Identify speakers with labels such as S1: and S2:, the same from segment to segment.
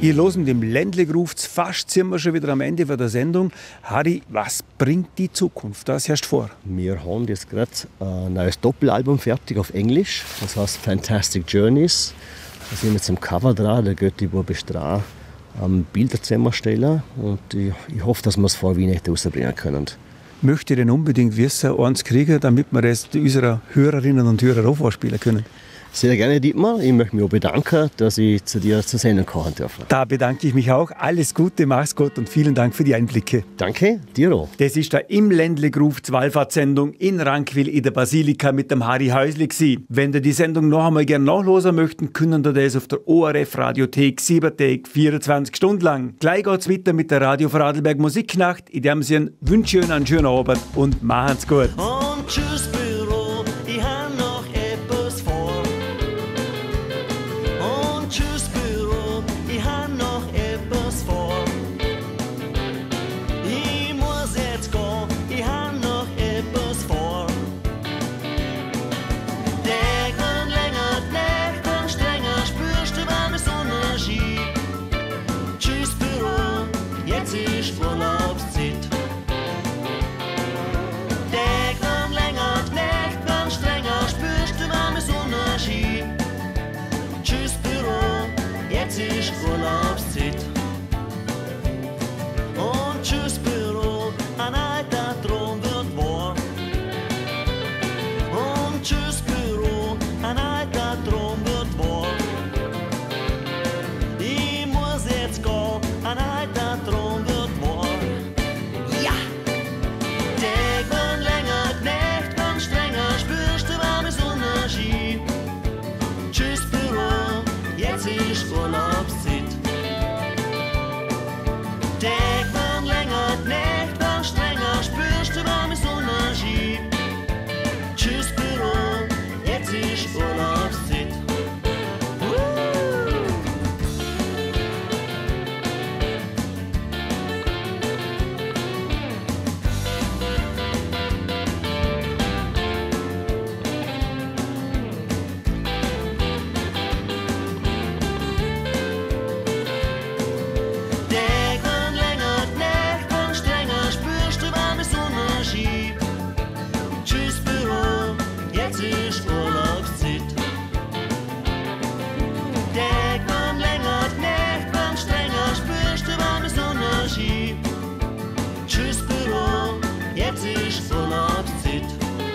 S1: Ihr losen dem Ländle groovt. Fast sind wir schon wieder am Ende der Sendung. Harry, was bringt die Zukunft? Was herrscht vor?
S2: Wir haben jetzt gerade ein neues Doppelalbum fertig auf Englisch. Das heißt Fantastic Journeys. Da sind wir jetzt am Cover dran. Da geht die Bestra Bilder zusammenstellen. Und ich hoffe, dass wir es vor Weihnachten rausbringen können.
S1: Möchte ich denn unbedingt wissen, eins kriegen, damit wir es unserer Hörerinnen und Hörer auch vorspielen können?
S2: Sehr gerne, Dietmar. Ich möchte mich auch bedanken, dass ich zu dir zur Sendung kommen darf.
S1: Da bedanke ich mich auch. Alles Gute, mach's gut und vielen Dank für die Einblicke.
S2: Danke, dir auch.
S1: Das ist der im Ländle groovt Wallfahrtssendung in Rankwil in der Basilika mit dem Harry Häusle gsi. Wenn ihr die Sendung noch einmal gerne nachhören möchten, können ihr das auf der ORF Radiothek 7 Tage, 24 Stunden lang. Gleich geht's weiter mit der Radio Vorarlberg Musiknacht. In dem Sinne wünsche ich euch einen schönen Abend und machen's gut.
S3: Und tschüss Büro, ich hab noch etwas vor. Und tschüss Büro, ich hab noch etwas vor. Ich muss jetzt gehen, ich hab noch etwas vor. Tag und länger, Nacht und strenger, spürst du, wann die Sonne schiebt. Tschüss Büro, jetzt ist Urlaubszeit. Jetzt ist Urlaubszeit. Und tschüss Büro, ein alter Traum wird wahr. Und tschüss Büro, ein alter Traum wird wahr. Ich muss jetzt gehen, ein alter Traum wird wahr. Ja! Tag und länger, Nacht und strenger, spürst du, wann die Sonne schiebt. Tschüss Büro, jetzt ist Urlaubszeit. Tag wird länger, Nacht wird strenger, spürst du, wann die Sonne schiebt. Tschüss Büro, jetzt ist Urlaubszeit. Jetzt ist Urlaubszeit. Tag wird länger, Nacht wird strenger, spürst du, wann die Sonne schiebt. Tschüss Büro, jetzt ist Urlaubszeit.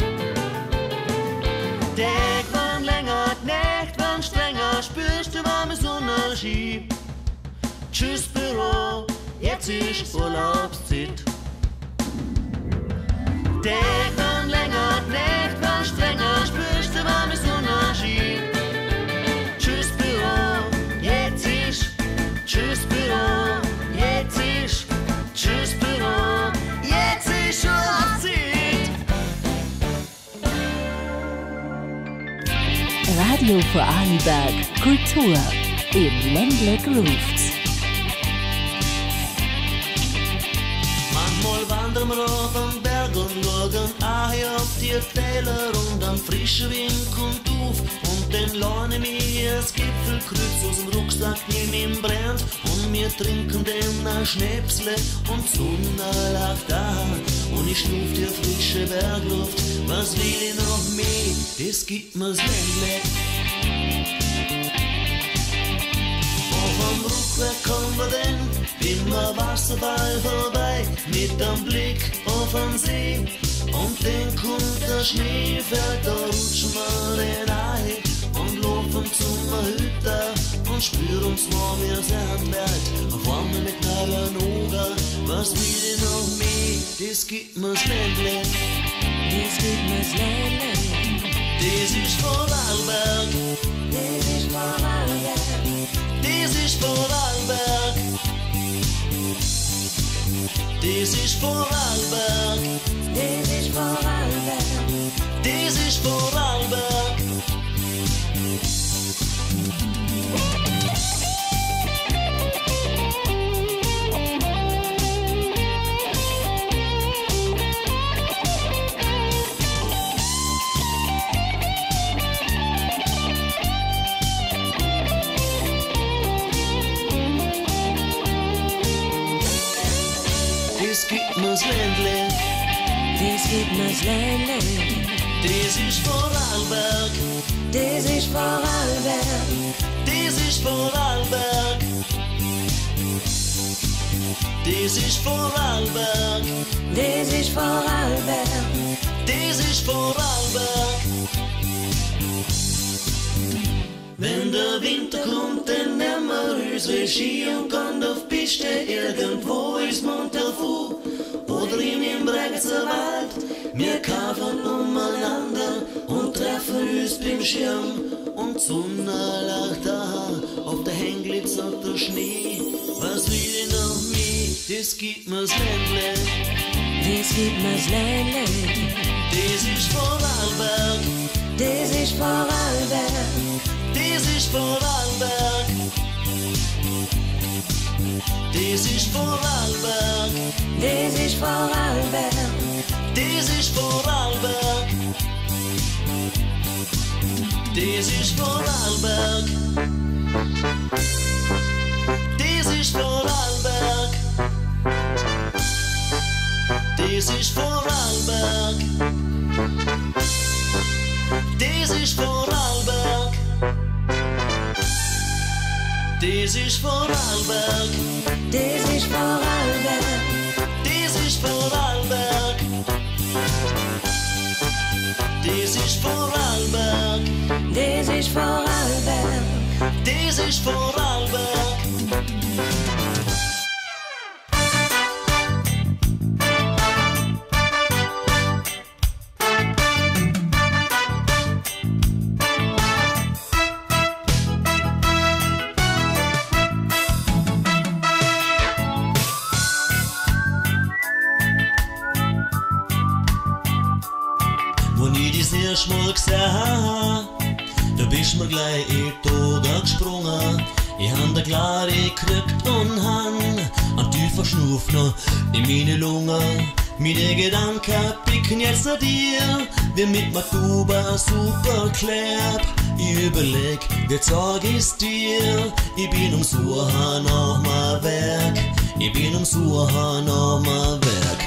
S3: Tag wird länger, Nacht wird strenger, spürst du, wann die Sonne schiebt. Tschüss Büro, jetzt ist Urlaubszeit. Tag wird länger, Nacht wird strenger, spürst du, wann die Sonne schiebt. Tschüss Büro, jetzt ist, tschüss Büro, jetzt ist, tschüss Büro, jetzt ist Urlaubszeit.
S4: Radio Vorarlberg Kultur im Ländle groovt.
S3: Manchmal wandern wir auf den Berg und schauen auf die Täler und am frischen Wind kommt auf. Und dann lerne mir das Gipfelkreuz aus dem Rucksack, nimm ihn brennt. Und wir trinken dann ein Schnäpsle und die Sonne lacht an. Und ich schnuff die frische Bergluft, was will ich noch mehr, das gibt mir's Ländle. Vom Rückweg kommen wir denn, bin am Wasserball vorbei, mit dem Blick auf den See. Und dann kommt der Schnee, fällt, da rutschen wir den ein und laufen zum Hütte und spüren uns, wo wir sind weit. Auf einmal mit allen Augen, was will ich noch mehr, das gibt mir's Ländle. Das gibt mir's Ländle. Das ist Vorarlberg. Das ist Vorarlberg. Das ist Vorarlberg. Das ist Vorarlberg. Das ist Vorarlberg. Das ist Vorarlberg. das gibt mir's Ländle.
S5: Das gibt mir's Ländle.
S3: Das ist Vorarlberg.
S5: Das ist Vorarlberg.
S3: Das ist Vorarlberg. Das ist Vorarlberg.
S5: Das ist Vorarlberg.
S3: Das ist Vorarlberg. Wenn der Winter kommt, dann nehmen wir unsere Ski und gehen auf Piste. Irgendwo ist Montelfu oder im Bregenzer Wald. Wir kaufen umeinander und treffen uns beim Schirm. Und die Sonne lacht da, auf der Hängen glitzert der Schnee. Was will ich noch mehr? Das gibt mir's Ländle.
S5: Das gibt mir's Ländle.
S3: Das ist Vorarlberg.
S5: Das ist Vorarlberg.
S3: Das ist Vorarlberg. Das ist Vorarlberg.
S5: Das ist Vorarlberg.
S3: Das ist Vorarlberg. Das ist Vorarlberg. Das ist Vorarlberg. Das ist Vorarlberg. Das ist Vorarlberg. Das ist Vorarlberg.
S5: Das ist Vorarlberg.
S3: Das ist Vorarlberg. Das ist Vorarlberg.
S5: Das ist Vorarlberg.
S3: Das ist Vorarlberg. Mal gesehen, da bist mir gleich in die Augen gesprungen. Ich han da klare gekriegt und han einen tiefen Schnuff noch in meine Lungen. Meine Gedanken picken jetzt an dir, wie mit Matuba super kleb. Ich überleg, wie sag ich's dir? Ich bin am Suchen nach mein Werk. Ich bin am Suchen nach mein Werk.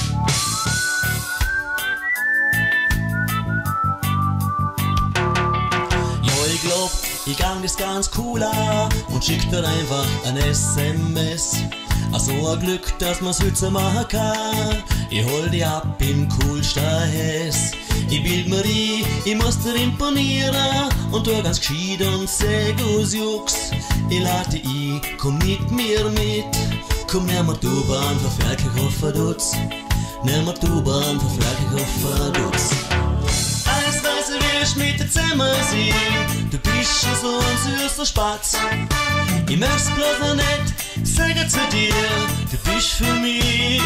S3: Ich gang das ganz cool an und schick dir einfach ein SMS. So ein Glück, dass man's heute machen kann. Ich hol dich ab im coolsten Hess. Ich bild mir ein, ich muss dir imponieren und tu ganz gescheit und sag aus Jux. Ich lade dich ein, komm mit mir mit. Komm, nimm mir die U-Bahn, verfährlich auf Vaduz. Nimm mir die U-Bahn, verfährlich auf Vaduz. Alles, was du willst, mit dir zusammen sein. Du bist schon so ein süßer Spatz. Ich möcht's bloß noch nicht sagen zu dir, du bist für mich.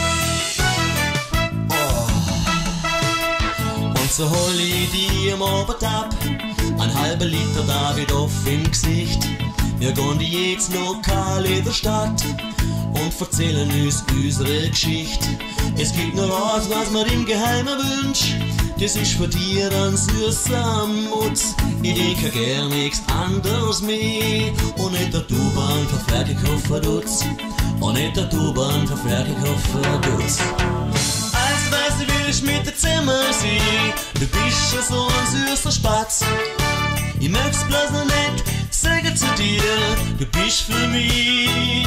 S3: Oh. Und so hol ich dir am Abend ab, ein halber Liter David auf im Gesicht. Wir gehen jetzt lokal in der Stadt und erzählen uns unsere Geschichte. Es gibt nur eins, was man im Geheimen wünscht. Das ist für dir ein süßer Mutz. Ich denke gern nichts anderes mehr. Und nicht der U-Bahn verfährt ich auf Vaduz. Und nicht der U-Bahn verfährt ich auf Vaduz. Alles, was du willst, mit dir zusammen sein. Du bist schon so ein süßer Spatz. Ich möcht's bloß noch nicht sagen zu dir, du bist für mich.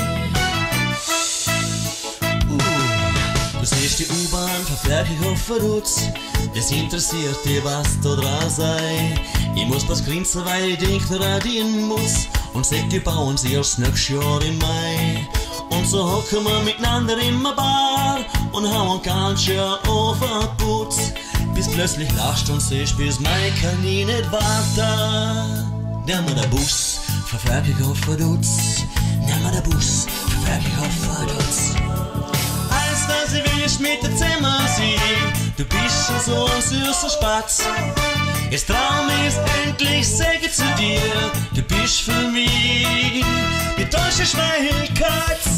S3: Du siehst die U-Bahn verfährt ich auf Vaduz. Es interessiert dich, was da dran sei. Ich muss bloß grinsen, weil ich denk nur an den muss. Und sag, die bauen sie erst nächstes Jahr im Mai. Und so hocken wir miteinander in der Bar und hauen ganz schön auf den Putz. Bis plötzlich lachst und siehst, bis mein kann ich nicht warten. Nimm mir den Bus, verfährt ich auf Vaduz. Nimm mir den Bus, verfährt ich auf Vaduz. Was ich will, ist mit dir zusammen sein. Du bist schon so ein süßer Spatz. Jetzt Traum ist endlich, sage zu dir, du bist für mich. Die deutsche Schweilkatz.